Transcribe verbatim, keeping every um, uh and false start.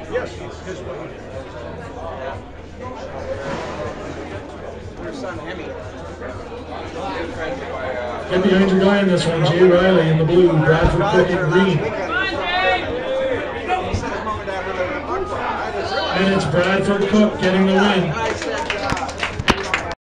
Yes, his wife. Her son, Hemi. Get behind your guy in this one, Jay Riley in the blue, Bradford Cook in green. And it's Bradford Cook getting the win.